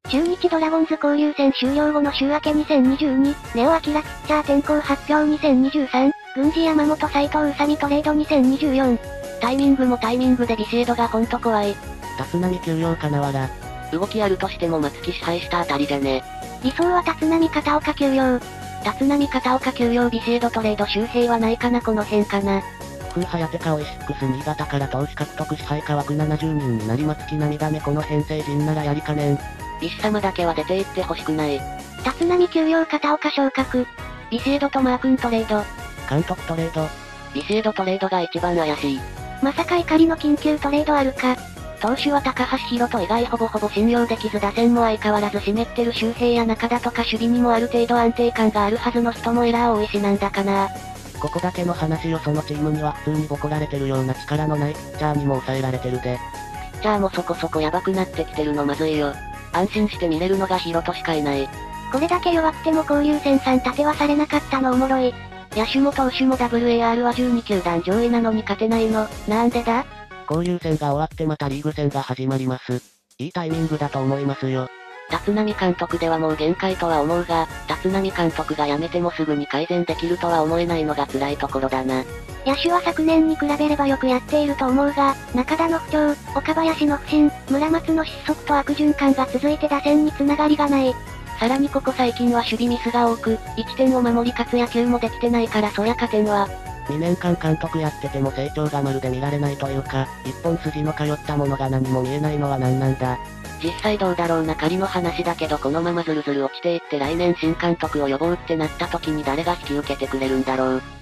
中日ドラゴンズ交流戦終了後の週明け2022、根尾明ピッチャー転向発表2023、郡司山本斉藤宇佐美トレード2024。 タイミングもタイミングでビシエドがほんと怖い。 立浪休養金原。 動きあるとしても松木支配したあたりじゃね。 理想は立浪片岡休養。 立浪片岡休養ビシエドトレード周平はないかなこの辺かな。 風早手かオイシックス新潟から投資獲得支配下枠70人になり松木涙目この編成陣ならやりかねん。 ビシ様だけは出て行ってほしくない。 立浪休養片岡昇格。 ビシエドとマー君トレード。 監督トレード。 ビシエドトレードが一番怪しい。 まさか怒りの緊急トレードあるか。 投手は高橋宏斗以外ほぼほぼ信用できず打線も相変わらず湿ってる周平や中田とか守備にもある程度安定感があるはずの人もエラー多いしなんだかな。 ここだけの話よそのチームには普通にボコられてるような力のないピッチャーにも抑えられてるで。 ピッチャーもそこそこヤバくなってきてるのまずいよ。安心して見れるのが宏斗しかいない。 これだけ弱くても交流戦3立てはされなかったのおもろい。 野手も投手も WAR は12球団上位なのに勝てないの、なんでだ？ 交流戦が終わってまたリーグ戦が始まります。いいタイミングだと思いますよ。 立浪監督ではもう限界とは思うが、立浪監督が辞めてもすぐに改善できるとは思えないのが辛いところだな。 野手は昨年に比べればよくやっていると思うが、中田の不調、岡林の不振、村松の失速と悪循環が続いて打線に繋がりがない。 さらにここ最近は守備ミスが多く、1点を守りかつ野球もできてないからそりゃ勝てんわ。 2年間監督やってても成長がまるで見られないというか、一本筋の通ったものが何も見えないのは何なんだ。 実際どうだろうな仮の話だけどこのままずるずる落ちていって来年新監督を呼ぼうってなった時に誰が引き受けてくれるんだろう。